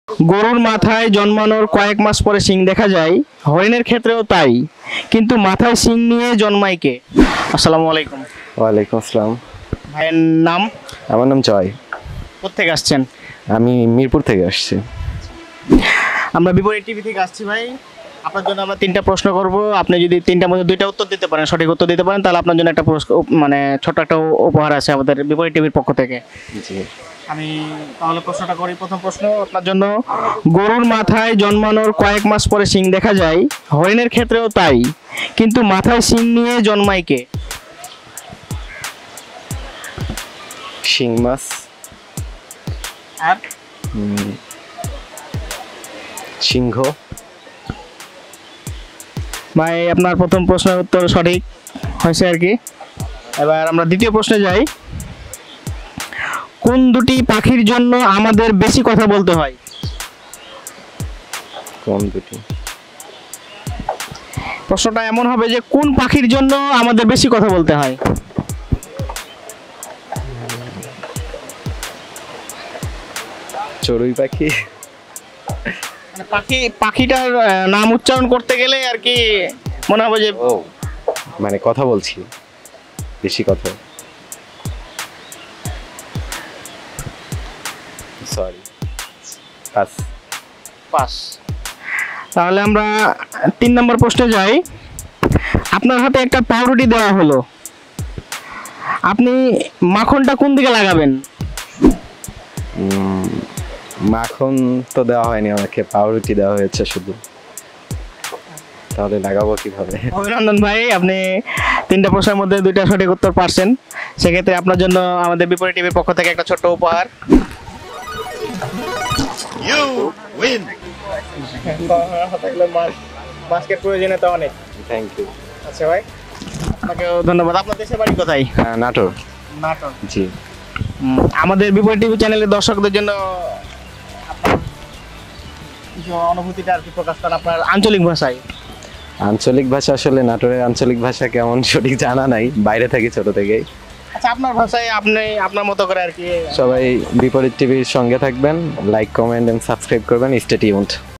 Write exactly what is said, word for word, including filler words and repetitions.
গরুর মাথায় জন্মানোর কয়েক মাস পরে শিং দেখা যায়, হরিণের ক্ষেত্রেও তাই, কিন্তু মাথায় শিং নিয়ে জন্মায় কে? আসসালামু আলাইকুম। ওয়ালাইকুম আসসালাম। ভাইয়ের নাম? আমার নাম জয়। কোত্থেকে আসছেন? আমি মিরপুর থেকে আসছি। আমরা বিপরীত টিভি থেকে আসছি ভাই। আপনার জন্য আমরা তিনটা প্রশ্ন করব, আপনি যদি তিনটার মধ্যে দুইটা উত্তর দিতে পারেন, সঠিক উত্তর দিতে পারেন, তাহলে আপনার জন্য একটা পুরস্কার, মানে ছোট্ট একটা উপহার আছে আমাদের বিপরীত টিভির পক্ষ থেকে। জি। আমি তাহলে প্রশ্নটা করি। প্রথম প্রশ্ন আপনার জন্য, গরুর মাথায় জন্মানোর কয়েক মাস পরে শিং দেখা যায়, হরিণের ক্ষেত্রেও তাই, কিন্তু মাথায় শিং নিয়ে জন্মায় কে? শিং মাছ। আর উম, সিংহ। ভাই আপনার প্রথম প্রশ্নের উত্তর সঠিক হয়েছে আর কি। এবার আমরা দ্বিতীয় প্রশ্নে যাই। কোন দুটি পাখির জন্য আমাদের বেশি কথা বলতে হয়? কোন দুটি? প্রশ্নটা এমন হবে যে কোন পাখির জন্য আমাদের বেশি কথা বলতে হয়? চড়ুই পাখি। মানে পাখি পাখিটার আহ, নাম উচ্চারণ করতে গেলে আর কি মনে হবে যে ও, মানে কথা বলছি বেশি কথা। Sorry, pass. পাস। তাহলে আমরা তিন নম্বর প্রশ্নে যাই। আপনার হাতে একটা পাউরুটি দেওয়া হলো, আপনি মাখনটা কোন দিকে লাগাবেন? উম, মাখন তো দেওয়া হয়নি আমাকে, পাউরুটি দেওয়া হয়েছে শুধু। তাহলে লাগাবো কিভাবে? অভিনন্দন ভাই, আপনি তিনটা প্রশ্নের মধ্যে দুইটা সঠিক উত্তর পারছেন। সেক্ষেত্রে আপনার জন্য আমাদের বিপরীত টিভির পক্ষ থেকে একটা ছোট্ট উপহার। You win. মাস্কের প্রয়োজনীয়তা অনেক। Thank you. আচ্ছা ভাই, আপনাকেও ধন্যবাদ। আপনার দেশের বাড়ি কোথায়? নাটোর। নাটোর। জি। উম, আমাদের বিপরীত টিভি চ্যানেলের দর্শকদের জন্য আপনার কিছু অনুভূতিটা আর কি প্রকাশ করেন আপনার আঞ্চলিক ভাষায়। আঞ্চলিক ভাষা, আসলে নাটোরের আঞ্চলিক ভাষা কেমন সঠিক জানা নাই, বাইরে থাকি ছোট থেকেই। আচ্ছা, আপনার ভাষায় আপনি আপনার মতো করে আর কি। সবাই বিপরীত টিভির সঙ্গে থাকবেন, লাইক কমেন্ট এন্ড সাবস্ক্রাইব করবেন। Stay tuned.